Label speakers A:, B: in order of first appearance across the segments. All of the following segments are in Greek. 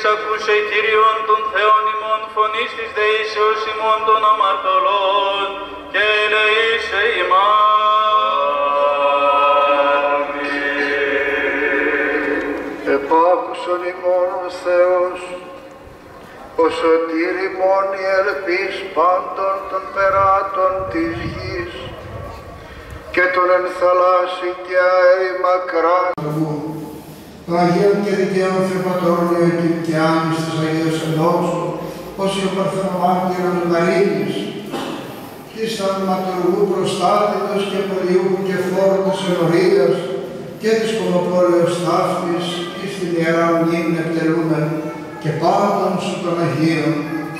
A: ακούσε Κύριον των Θεών ημών φωνής της δεήσεως ημών των αμαρτωλών και ελεήσε ημάς.
B: Επάκουσον ημών ο Θεός, ο σωτήρ ημών η ελπίς πάντων των περάτων της γης και των εν θαλάσσι και αέρι μακράν. Το Αγίον και δικαίων Θεοπατρώνιο και Άννης της Αγίας Ενώσου, ως η ο Παρθενομάρτυρος Μαρίνης, της θαυματουργού προστάτητος και πολιούχου και φόρου της ενορίας και της κομοπόλεως ταύτης εις την Ιερά Μνήμη εκτελούμεν και πάντων σου των Αγίων.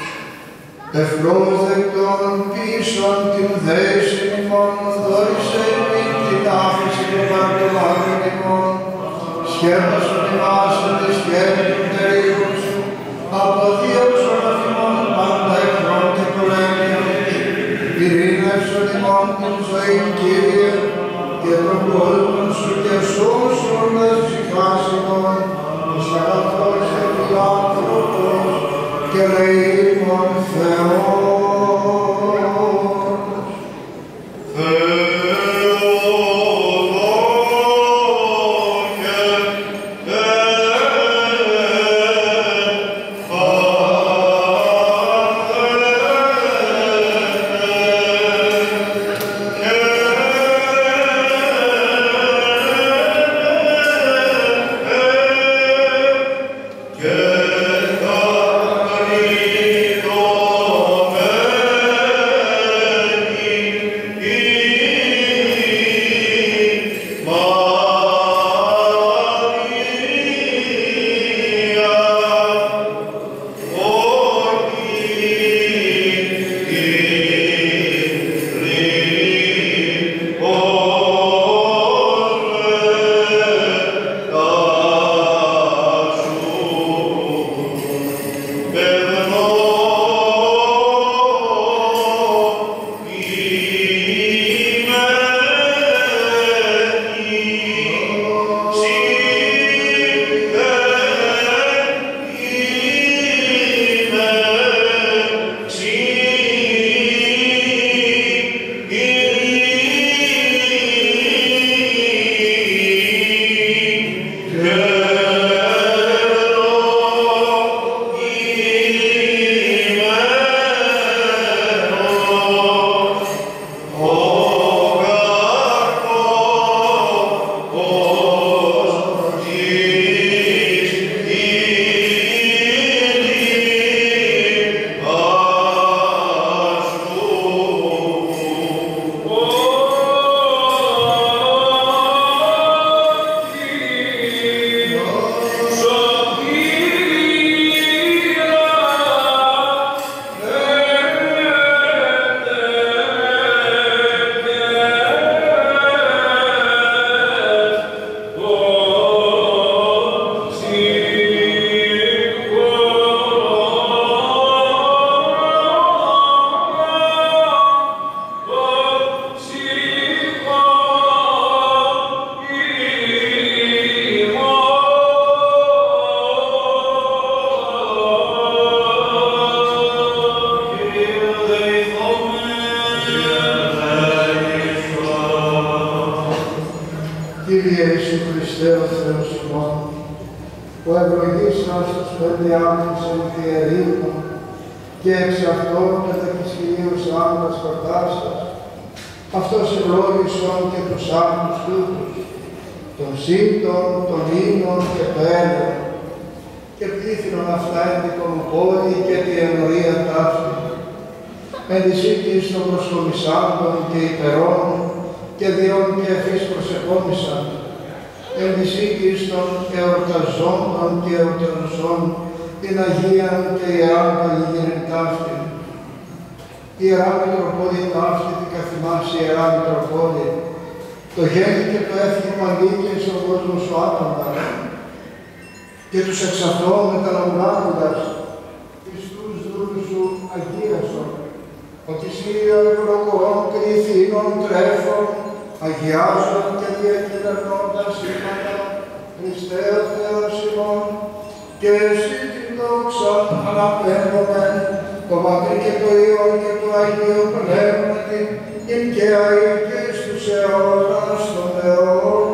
B: Ευπρόσδεκτον πίσων την δέησιν ημών, δόρισε μην την άφηση των παραπλημάτων ημών, σκέπασον ημάς εν τη σκέπη των τερίγων σου, αποδίωξον αφημών πάντα εχθρών και πολέμιων, ειρήνευσον ημών την ζωή, Κύριε, και τον κόσμο σου και σώσον τας ψυχάς ημών, ως αγαθός και φιλάνθρωπος και ελεήμων Θεός. Κύριε Ιησού Χριστέ ο Θεός ημών, που ευλογήσας τους πέντε άμυνους ενθιερήνων και εξ αυτών μετά της Κυρίους άμυνας χορτάσας, αυτός ευλόγησον και τους άμυνους τούτους, των σύντων, των ίνων και το έλεον, και πλήθυνον αυτά εν την κομοπόλη και την ενορία ταύτη, εν της οίκης των προσκομισάντων και υπερών, και διόν και εφής προσεχόμισαν, εν της οίκης των εορταζόντων και εορταζών, την Αγίαν και Ιεράν Παλιγυρήν ταύτην. Ιερά Μητροπόλη ταύτη, την καθημάς Ιερά Μητροπόλη, το γέννη και το έθνημα ανήκει στον κόσμο σου άπαντα, και τους εξ αυτών μεταλαμβάνοντας εις τους δούλους σου αγίασον, ότι Σύρια ευλογών κρυθήνων τρέφων, αγιάζον και διακυβερνώντας ήματα, Χριστέ ο Θεός ημών, και εσύ την δόξα αναπέμπομεν, το Πατρί και το Υιό και το Αγίο Πνεύματι, ειν και αεί και στους αιώνας των αιώνων.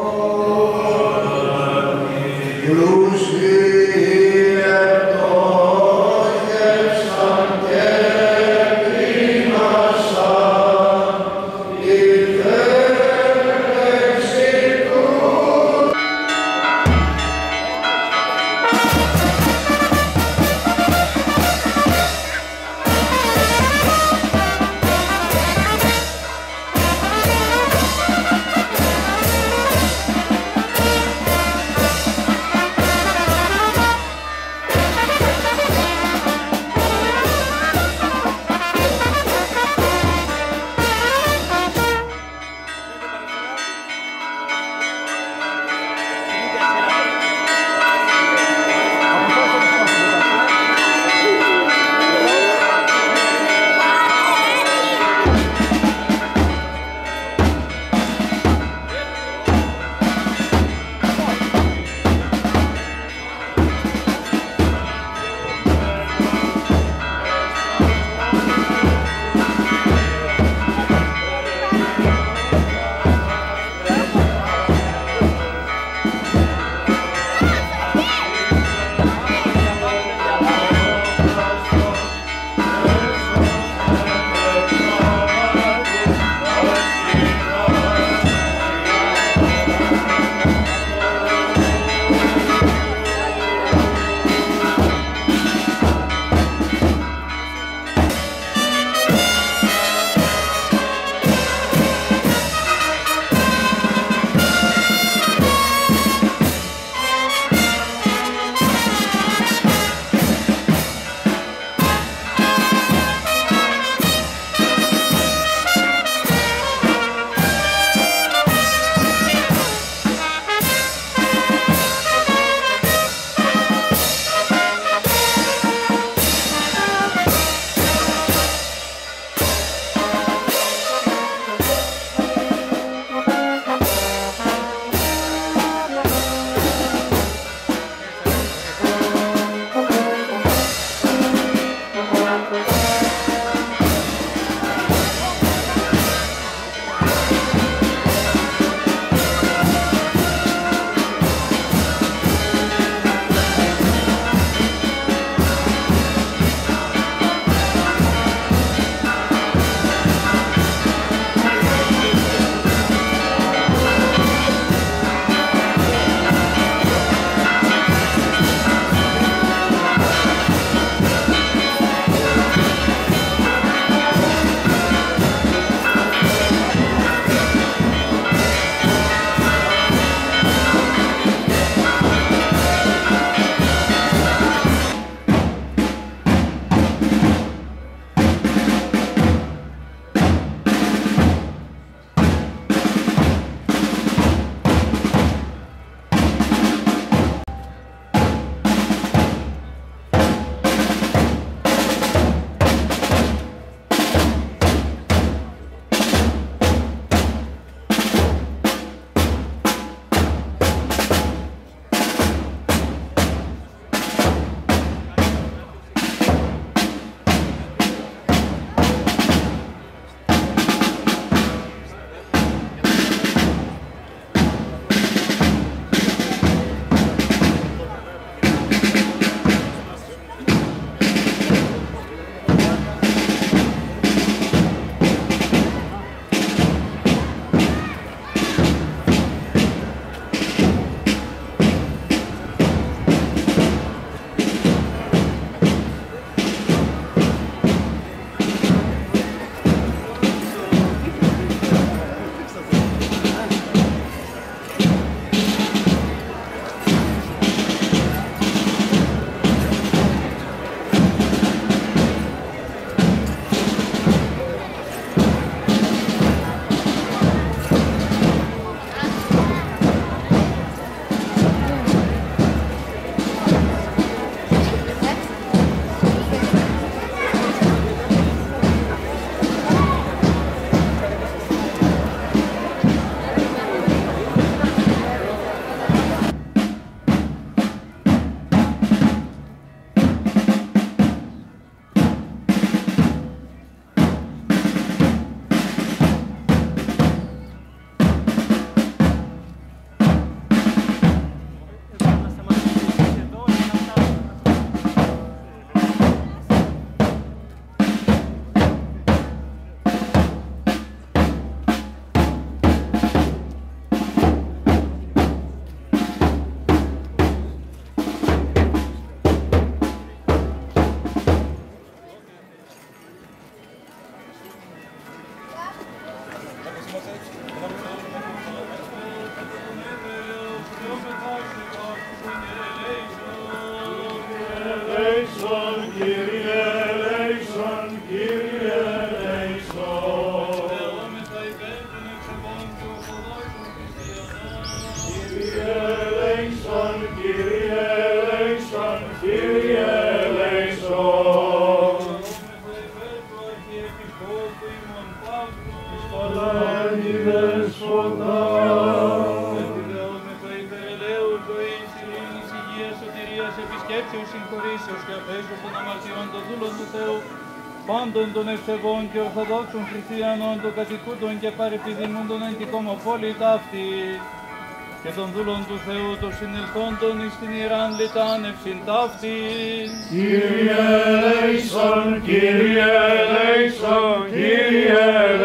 A: πάντων των ευσεβών και ορθοδόξων χριστιανών, των κατοικούντων και παρεπιδημούντων εν τη κομοπόλητα αυτή, και των δούλων του Θεού, των συνελθόντων εις την ιεράν λιτάνευσιν ταύτη.
C: Κύριε ελέησον, Κύριε ελέησον, Κύριε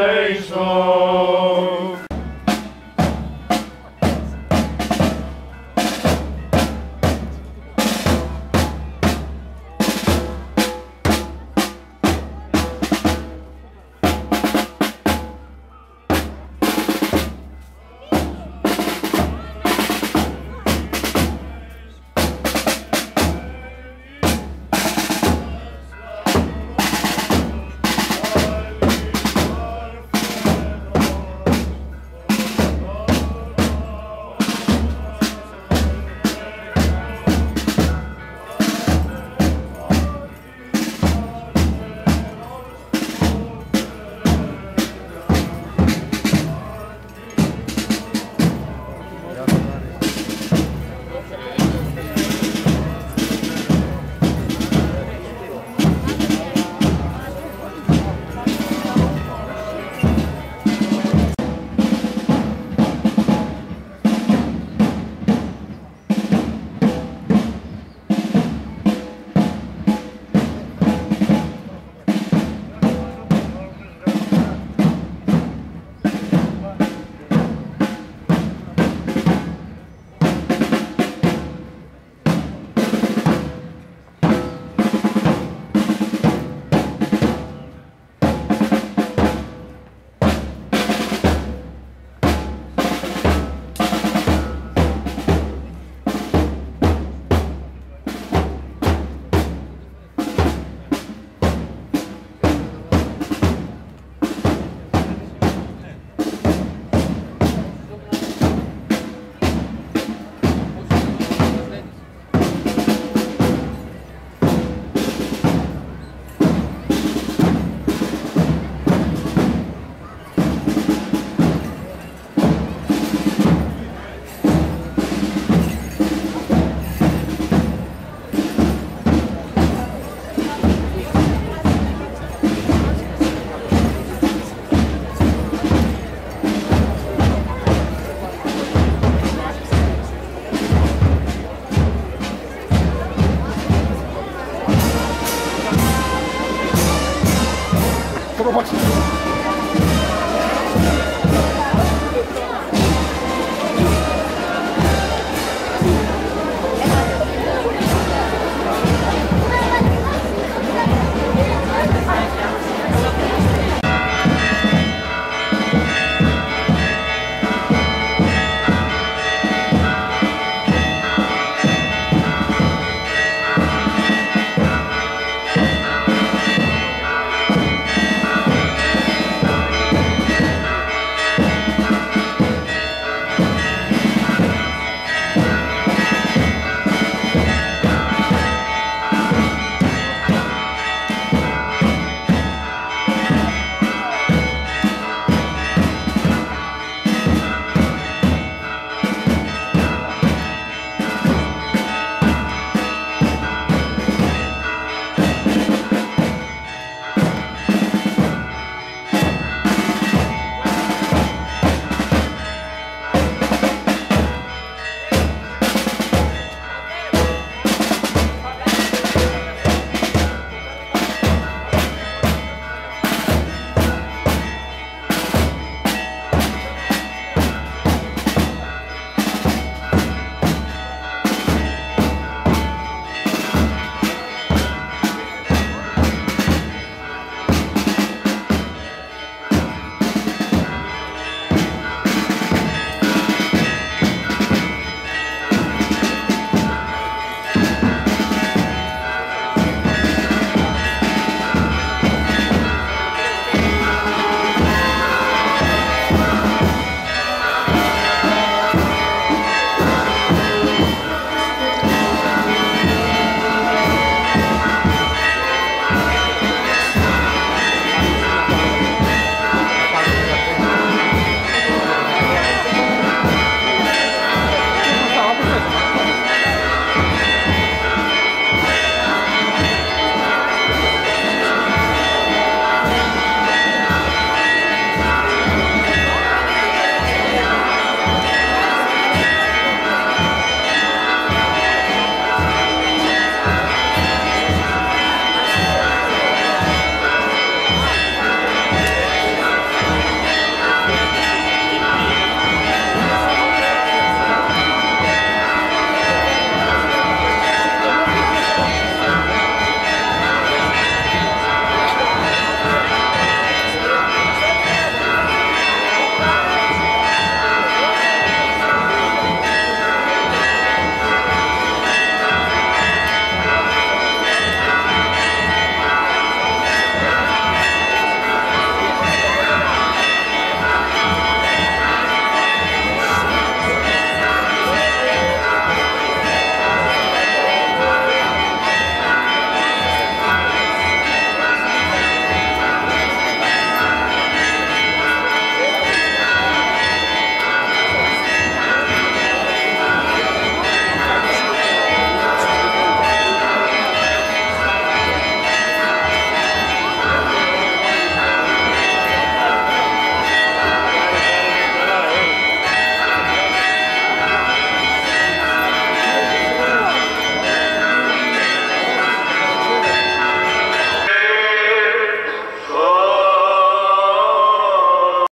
C: ελέησον.
D: Zobaczcie.